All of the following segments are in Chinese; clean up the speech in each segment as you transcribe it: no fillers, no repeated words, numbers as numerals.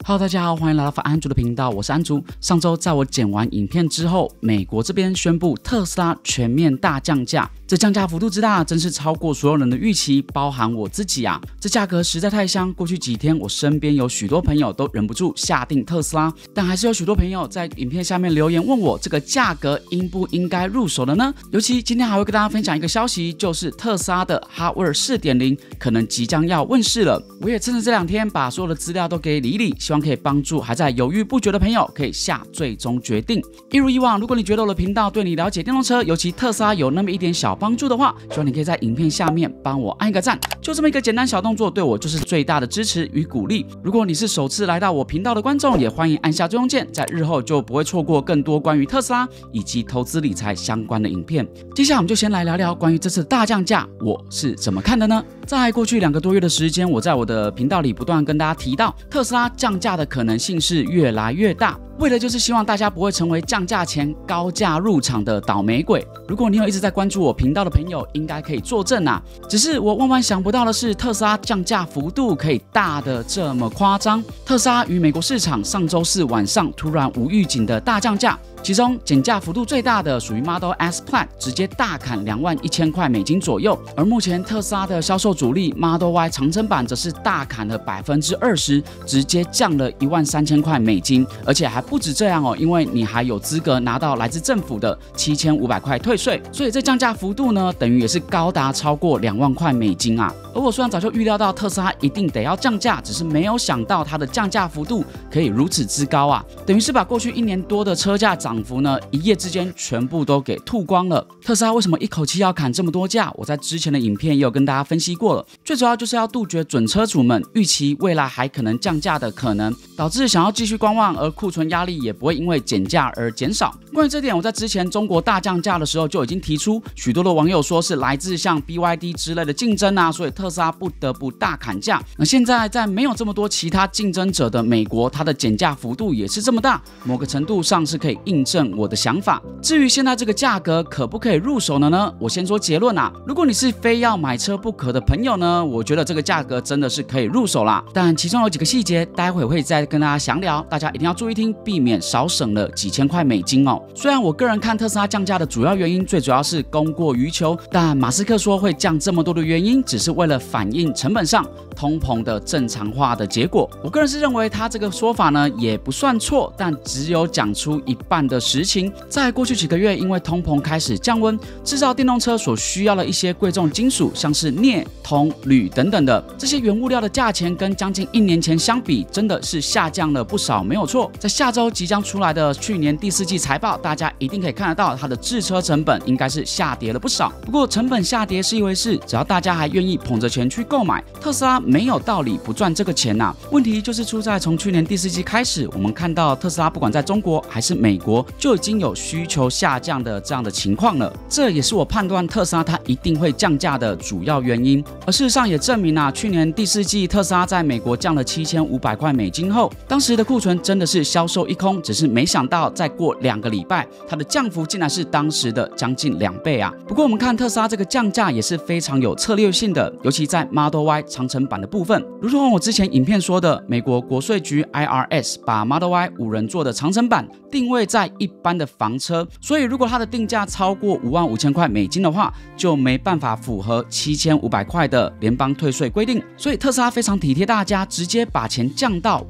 Hello， 大家好，欢迎来到安竹的频道，我是安竹。上周在我剪完影片之后，美国这边宣布特斯拉全面大降价，这降价幅度之大，真是超过所有人的预期，包含我自己啊。这价格实在太香，过去几天我身边有许多朋友都忍不住下定特斯拉，但还是有许多朋友在影片下面留言问我，这个价格应不应该入手了呢？尤其今天还会跟大家分享一个消息，就是特斯拉的 Hardware 4.0 可能即将要问世了。我也趁着这2天把所有的资料都给理一理，希望可以帮助还在犹豫不决的朋友可以下最终决定。一如以往，如果你觉得我的频道对你了解电动车，尤其特斯拉有那么一点小帮助的话，希望你可以在影片下面帮我按一个赞，就这么一个简单小动作，对我就是最大的支持与鼓励。如果你是首次来到我频道的观众，也欢迎按下追踪键，在日后就不会错过更多关于特斯拉以及投资理财相关的影片。接下来我们就先来聊聊关于这次大降价我是怎么看的呢？在过去2个多月的时间，我在我的频道里不断跟大家提到，特斯拉降价的可能性是越来越大，为的就是希望大家不会成为降价前高价入场的倒霉鬼。如果你有一直在关注我频道的朋友，应该可以作证啊。只是我万万想不到的是，特斯拉降价幅度可以大的这么夸张。特斯拉于美国市场上周4晚上突然无预警的大降价，其中减价幅度最大的属于 Model S Plaid， 直接大砍21000块美金左右。而目前特斯拉的销售主力 Model Y 长程版则是大砍了20%，直接降了13000块美金，而且还不止这样哦，因为你还有资格拿到来自政府的7500块退税，所以这降价幅度呢，等于也是高达超过2万块美金啊。而我虽然早就预料到特斯拉一定得要降价，只是没有想到它的降价幅度可以如此之高啊，等于是把过去1年多的车价涨幅呢，一夜之间全部都给吐光了。特斯拉为什么一口气要砍这么多价？我在之前的影片也有跟大家分析过了，最主要就是要杜绝准车主们预期未来还可能降价的可能，导致想要继续观望，而库存压力也不会因为减价而减少。关于这点，我在之前中国大降价的时候就已经提出，许多的网友说是来自像 BYD 之类的竞争啊，所以特斯拉不得不大砍价。那现在在没有这么多其他竞争者的美国，它的减价幅度也是这么大，某个程度上是可以印证我的想法。至于现在这个价格可不可以入手呢？我先说结论啊，如果你是非要买车不可的朋友呢，我觉得这个价格真的是可以入手啦。但其中有几个细节，待会会再跟大家详聊，大家一定要注意听，避免少省了几千块美金哦。虽然我个人看特斯拉降价的主要原因，最主要是供过于求，但马斯克说会降这么多的原因，只是为了反映成本上通膨的正常化的结果。我个人是认为他这个说法呢也不算错，但只有讲出一半的实情。在过去几个月，因为通膨开始降温，制造电动车所需要的一些贵重金属，像是镍、铜、铝等等的这些原物料的价钱，跟将近1年前相比，真的是下降了不少，没有错。在下周即将出来的去年第4季财报，大家一定可以看得到，它的制车成本应该是下跌了不少。不过成本下跌是一回事，只要大家还愿意捧着钱去购买，特斯拉没有道理不赚这个钱啊。问题就是出在从去年第4季开始，我们看到特斯拉不管在中国还是美国，就已经有需求下降的这样的情况了。这也是我判断特斯拉它一定会降价的主要原因。而事实上也证明啊，去年第4季特斯拉在美国降了7500块美金后，当时的库存真的是销售一空，只是没想到再过2个礼拜，它的降幅竟然是当时的将近2倍啊。不过我们看特斯拉这个降价也是非常有策略性的，尤其在 Model Y 长程版的部分，如同我之前影片说的，美国国税局 IRS 把 Model Y 5人座的长程版定位在一般的房车，所以如果它的定价超过55000块美金的话，就没办法符合7500块的联邦退税规定。所以特斯拉非常体贴大家，直接把钱降到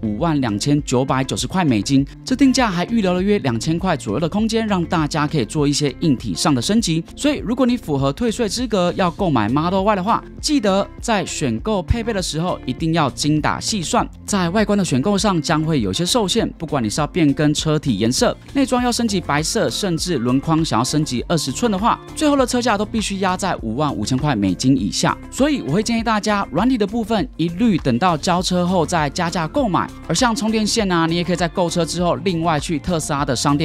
52990块美金，这定价还预留了约2000块左右的空间，让大家可以做一些硬体上的升级。所以如果你符合退税资格要购买 Model Y 的话，记得在选购配备的时候一定要精打细算。在外观的选购上将会有些受限，不管你是要变更车体颜色、内装要升级白色，甚至轮框想要升级20寸的话，最后的车价都必须压在55000块美金以下。所以我会建议大家，软体的部分一律等到交车后再加价购买。而像充电线啊，你也可以在购车之后另外去特斯拉的商店购买。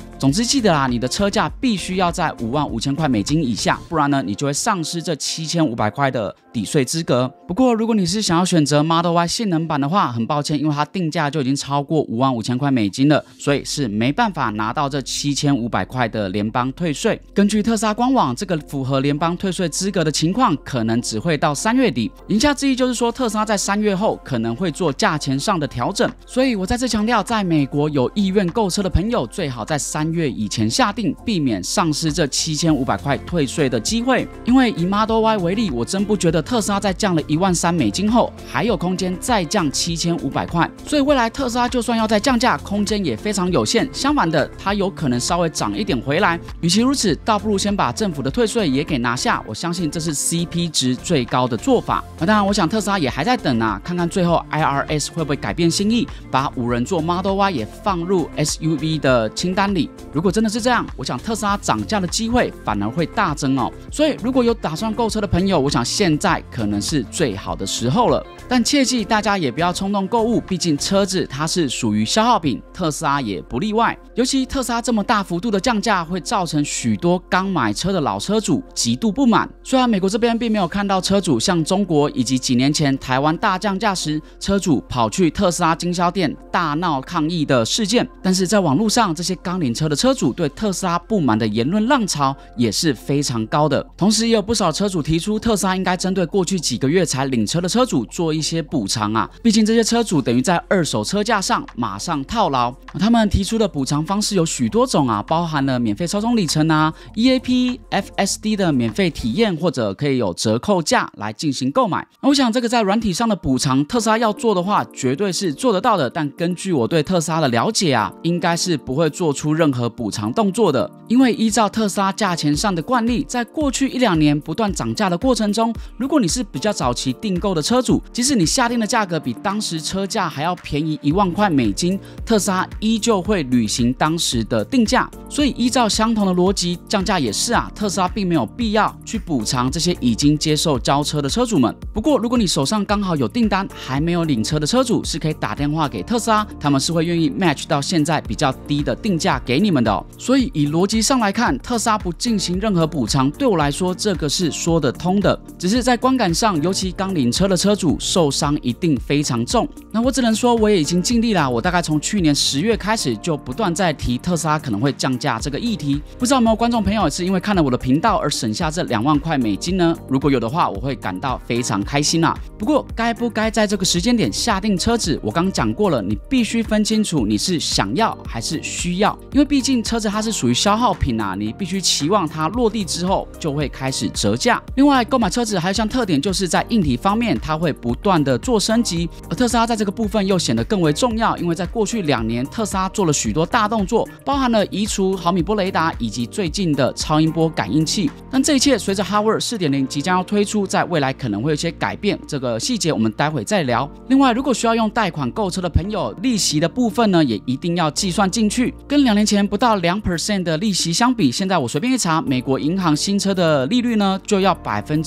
总之记得啦，你的车价必须要在55000块美金以下，不然呢你就会丧失这7500块的抵税资格。不过如果你是想要选择 Model Y 性能版的话，很抱歉，因为它定价就已经超过55000块美金了，所以是没办法拿到这7500块的联邦退税。根据特斯拉官网，这个符合联邦退税资格的情况可能只会到3月底。言下之意就是说，特斯拉在3月后可能会做价钱上的调整。所以我再次强调，在美国有意愿购车的朋友，最好在3月以前下定，避免丧失这7500块退税的机会。因为以 Model Y 为例，我真不觉得特斯拉在降了13000美金后，还有空间再降7500块。所以未来特斯拉就算要再降价，空间也非常有限。相反的，它有可能稍微涨一点回来。与其如此，倒不如先把政府的退税也给拿下。我相信这是 CP 值最高的做法。当然，我想特斯拉也还在等啊，看看最后 IRS 会不会改变心意，把5人座 Model Y 也放入 SUV 的清单里。如果真的是这样，我想特斯拉涨价的机会反而会大增哦。所以如果有打算购车的朋友，我想现在可能是最好的时候了。但切记大家也不要冲动购物，毕竟车子它是属于消耗品，特斯拉也不例外。尤其特斯拉这么大幅度的降价，会造成许多刚买车的老车主极度不满。虽然美国这边并没有看到车主像中国以及几年前台湾大降价时，车主跑去特斯拉经销店大闹抗议的事件，但是在网络上，这些刚领车的车主对特斯拉不满的言论浪潮也是非常高的。同时，也有不少车主提出，特斯拉应该针对过去几个月才领车的车主做一些补偿啊，毕竟这些车主等于在二手车价上马上套牢。他们提出的补偿方式有许多种啊，包含了免费超充里程啊、EAP、FSD 的免费体验，或者可以有折扣价来进行购买。我想这个在软体上的补偿，特斯拉要做的话，绝对是做得到的。但根据我对特斯拉的了解啊，应该是不会做出任何补偿动作的，因为依照特斯拉价钱上的惯例，在过去1-2年不断涨价的过程中，如果你是比较早期订购的车主，即使你下定的价格比当时车价还要便宜1万块美金，特斯拉依旧会履行当时的定价。所以依照相同的逻辑，降价也是啊，特斯拉并没有必要去补偿这些已经接受交车的车主们。不过如果你手上刚好有订单还没有领车的车主，是可以打电话给特斯拉，他们是会愿意 match 到现在比较低的定价给你们的哦。所以以逻辑上来看，特斯拉不进行任何补偿，对我来说这个是说得通的。只是在观感上，尤其刚领车的车主受伤一定非常重。那我只能说我也已经尽力啦，我大概从去年10月开始就不断在提特斯拉可能会降价这个议题。不知道有没有观众朋友是因为看了我的频道而省下这2万块美金呢？如果有的话，我会感到非常开心啊。不过该不该在这个时间点下定车子，我刚讲过了，你必须分清楚你是想要还是需要，因为毕竟车子它是属于消耗品啊，你必须期望它落地之后就会开始折价。另外，购买车子还有一项特点，就是在硬体方面它会不断的做升级，而特斯拉在这个部分又显得更为重要，因为在过去2年，特斯拉做了许多大动作，包含了移除毫米波雷达以及最近的超音波感应器。但这一切随着 Hardware 4.0 即将要推出，在未来可能会有一些改变，这个细节我们待会再聊。另外，如果需要用贷款购车的朋友，利息的部分呢，也一定要计算进去。跟2年前不到2% 的利息相比，现在我随便一查，美国银行新车的利率呢就要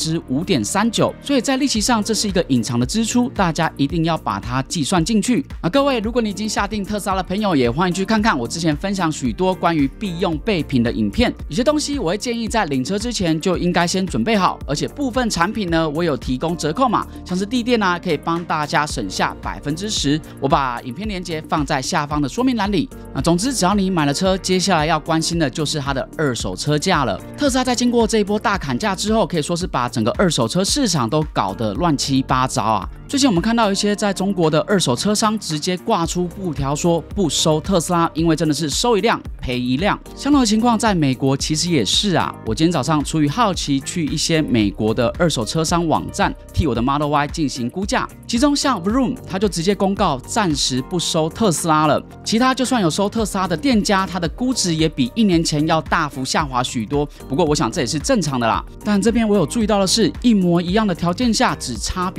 5.39%，所以在利息上这是一个隐藏的支出，大家一定要把它计算进去。各位，如果你已经下定特斯拉的朋友，也欢迎去看看我之前分享许多关于必用备品的影片。有些东西我会建议在领车之前就应该先准备好，而且部分产品呢，我有提供折扣码，像是地垫啊，可以帮大家省下10%。我把影片连结放在下方的说明栏里。总之，只要你买了车，接下来要关心的就是它的二手车价了。特斯拉在经过这一波大砍价之后，可以说是把整个二手车市场都搞得乱七八糟啊。最近我们看到一些在中国的二手车商直接挂出布条说不收特斯拉，因为真的是收一辆赔一辆。相同的情况在美国其实也是啊。我今天早上出于好奇去一些美国的二手车商网站替我的 Model Y 进行估价，其中像 Vroom 他就直接公告暂时不收特斯拉了。其他就算有收特斯拉的店家，它的估值也比1年前要大幅下滑许多。不过我想这也是正常的啦。但这边我有注意到的是，一模一样的条件下，只差别在有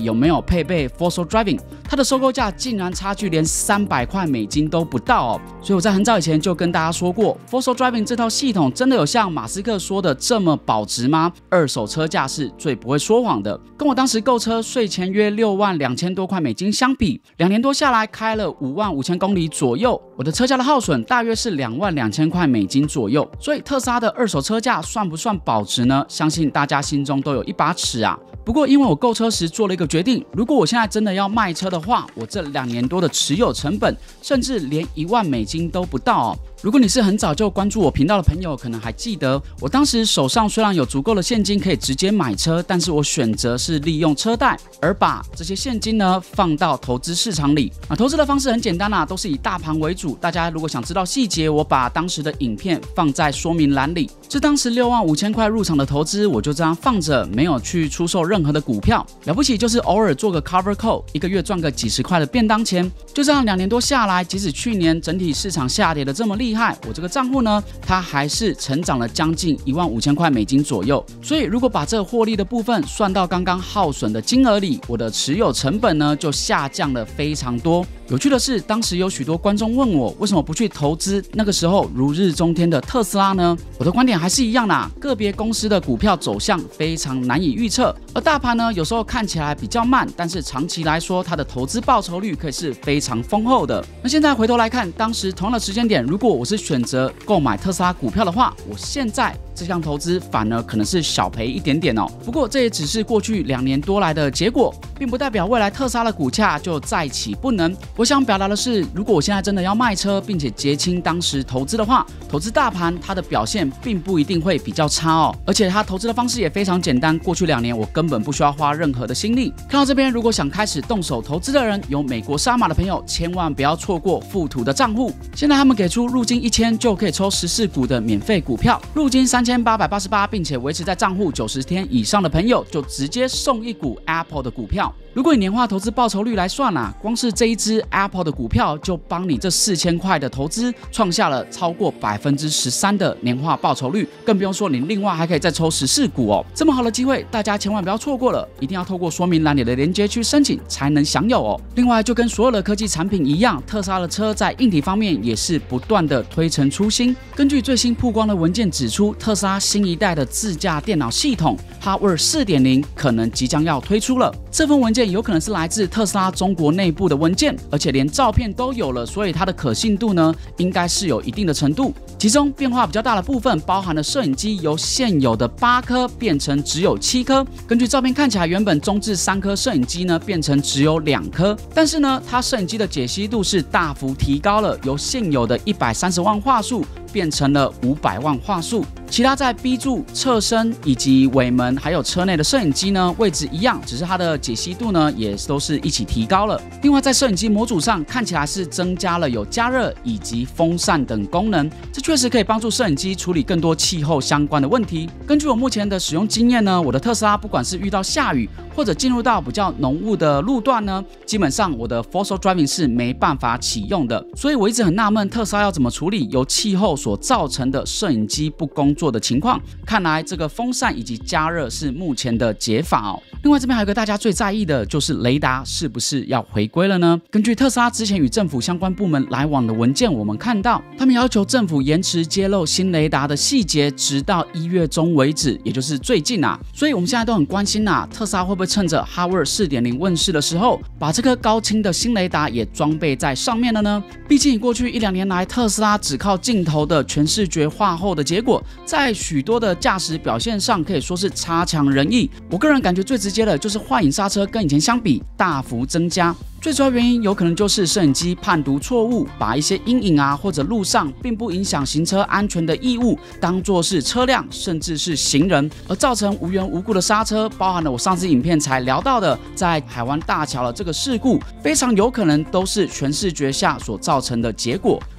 有没有配备 Full Self Driving， 它的收购价竟然差距连300块美金都不到哦。所以我在很早以前就跟大家说过 ，Full Self Driving 这套系统真的有像马斯克说的这么保值吗？二手车价是最不会说谎的。跟我当时购车税前约62000多块美金相比，2年多下来开了55000公里左右，我的车价的耗损大约是22000块美金左右。所以特斯拉的二手车价算不算保值呢？相信大家心中都有一把尺啊。不过因为我购车时做了一个决定，如果我现在真的要卖车的话，我这2年多的持有成本甚至连1万美金都不到哦。如果你是很早就关注我频道的朋友，可能还记得我当时手上虽然有足够的现金可以直接买车，但是我选择是利用车贷，而把这些现金呢放到投资市场里。投资的方式很简单都是以大盘为主。大家如果想知道细节，我把当时的影片放在说明栏里。这当时65000块入场的投资，我就这样放着，没有去出售任何的股票，了不起就是偶尔做个 cover call， 一个月赚个几十块的便当钱。就这样2年多下来，即使去年整体市场下跌的这么厉害，我这个账户呢，它还是成长了将近15000块美金左右。所以如果把这个获利的部分算到刚刚耗损的金额里，我的持有成本呢就下降了非常多。有趣的是，当时有许多观众问我，为什么不去投资那个时候如日中天的特斯拉呢？我的观点还是一样啦，个别公司的股票走向非常难以预测，而大盘呢，有时候看起来比较慢，但是长期来说，它的投资报酬率可以是非常丰厚的。那现在回头来看，当时同样的时间点，如果我是选择购买特斯拉股票的话，我现在这项投资反而可能是小赔一点点哦。不过这也只是过去2年多来的结果，并不代表未来特斯拉的股价就再起不能。我想表达的是，如果我现在真的要卖车，并且结清当时投资的话，投资大盘它的表现并不一定会比较差哦。而且它投资的方式也非常简单，过去2年我根本不需要花任何的心力。看到这边，如果想开始动手投资的人，有美国沙马的朋友，千万不要错过富途的账户。现在他们给出入金1000就可以抽14股的免费股票，入金3888，并且维持在账户90天以上的朋友，就直接送1股 Apple 的股票。如果以年化投资报酬率来算光是这一支 Apple 的股票就帮你这4000块的投资创下了超过13%的年化报酬率，更不用说你另外还可以再抽14股哦。这么好的机会，大家千万不要错过了，一定要透过说明栏里的连结去申请才能享有哦。另外，就跟所有的科技产品一样，特斯拉的车在硬体方面也是不断的推陈出新。根据最新曝光的文件指出，特斯拉新一代的自驾电脑系统 Hardware 4.0 可能即将要推出了。这份文件有可能是来自特斯拉中国内部的文件，而且连照片都有了，所以它的可信度呢，应该是有一定的程度。其中变化比较大的部分，包含了摄影机由现有的8颗变成只有7颗。根据照片看起来，原本中置3颗摄影机呢，变成只有2颗。但是呢，它摄影机的解析度是大幅提高了，由现有的130万画素变成了500万画素。其他在 B 柱、侧身以及尾门还有车内的摄影机呢，位置一样，只是它的解析度呢也都是一起提高了。另外在摄影机模组上看起来是增加了有加热以及风扇等功能，这确实可以帮助摄影机处理更多气候相关的问题。根据我目前的使用经验呢，我的特斯拉不管是遇到下雨或者进入到比较浓雾的路段呢，基本上我的 Full Self Driving 是没办法启用的。所以我一直很纳闷特斯拉要怎么处理由气候所造成的摄影机不工作的情况。看来这个风扇以及加热是目前的解法哦。另外这边还有个大家最在意的就是雷达是不是要回归了呢？根据特斯拉之前与政府相关部门来往的文件，我们看到他们要求政府延迟揭露新雷达的细节，直到1月中为止，也就是最近啊。所以我们现在都很关心特斯拉会不会趁着 Hardware 4.0 问世的时候，把这颗高清的新雷达也装备在上面了呢？毕竟过去1-2年来，特斯拉只靠镜头的全视觉化后的结果，在许多的驾驶表现上可以说是差强人意。我个人感觉最直接的就是幻影刹车跟以前相比大幅增加。最主要原因有可能就是摄影机判读错误，把一些阴影或者路上并不影响行车安全的异物当作是车辆甚至是行人，而造成无缘无故的刹车，包含了我上次影片才聊到的在海湾大桥的这个事故，非常有可能都是全视觉下所造成的结果。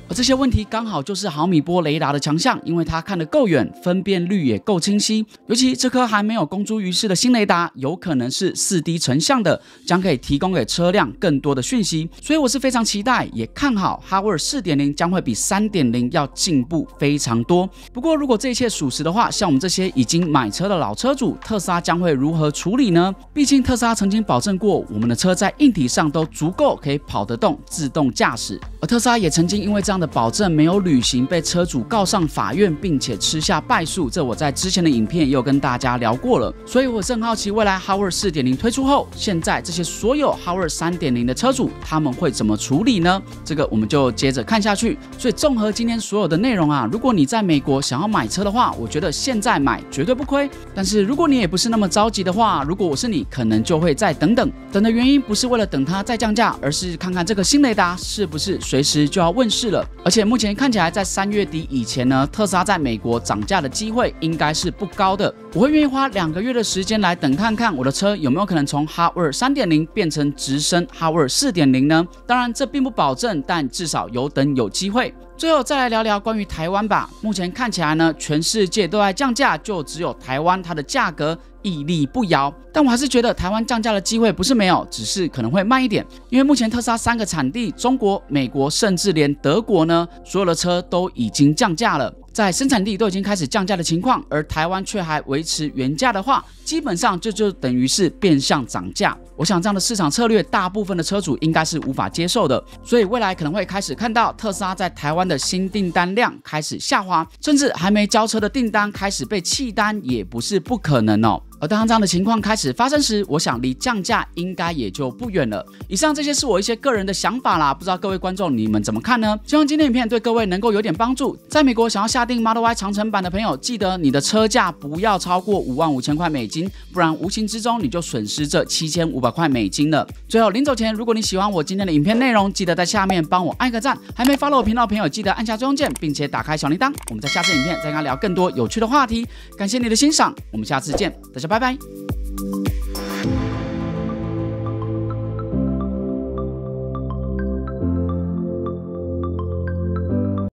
而这些问题刚好就是毫米波雷达的强项，因为它看得够远，分辨率也够清晰。尤其这颗还没有公诸于世的新雷达，有可能是4D 成像的，将可以提供给车辆更多的讯息。所以我是非常期待，也看好 Hardware 4.0 将会比 3.0 要进步非常多。不过如果这一切属实的话，像我们这些已经买车的老车主，特斯拉将会如何处理呢？毕竟特斯拉曾经保证过，我们的车在硬体上都足够可以跑得动自动驾驶。而特斯拉也曾经因为这样的保证没有履行，被车主告上法院，并且吃下败诉。这我在之前的影片也有跟大家聊过了。所以我是很好奇，未来 Hardware 4.0 推出后，现在这些所有 Hardware 3.0 的车主，他们会怎么处理呢？这个我们就接着看下去。所以综合今天所有的内容啊，如果你在美国想要买车的话，我觉得现在买绝对不亏。但是如果你也不是那么着急的话，如果我是你，可能就会再等等。等的原因不是为了等它再降价，而是看看这个新雷达是不是随时就要问世了。而且目前看起来在3月底以前呢，特斯拉在美国涨价的机会应该是不高的。我会愿意花2个月的时间来等看看我的车有没有可能从 Hardware 3.0 变成直升 Hardware 4.0 呢？当然这并不保证，但至少有等有机会。最后再来聊聊关于台湾吧。目前看起来呢，全世界都在降价，就只有台湾它的价格屹立不摇。但我还是觉得台湾降价的机会不是没有，只是可能会慢一点。因为目前特斯拉3个产地，中国、美国，甚至连德国呢，所有的车都已经降价了。在生产地都已经开始降价的情况，而台湾却还维持原价的话，基本上这就等于是变相涨价。我想这样的市场策略，大部分的车主应该是无法接受的，所以未来可能会开始看到特斯拉在台湾的新订单量开始下滑，甚至还没交车的订单开始被弃单，也不是不可能哦。而当这样的情况开始发生时，我想离降价应该也就不远了。以上这些是我一些个人的想法啦，不知道各位观众你们怎么看呢？希望今天影片对各位能够有点帮助。在美国想要下定 Model Y 长程版的朋友，记得你的车价不要超过55000块美金，不然无形之中你就损失这7500块美金了。最后临走前，如果你喜欢我今天的影片内容，记得在下面帮我按个赞。还没 follow 我频道的朋友，记得按下追踪键，并且打开小铃铛。我们在下次影片再跟他聊更多有趣的话题。感谢你的欣赏，我们下次见，大家拜拜。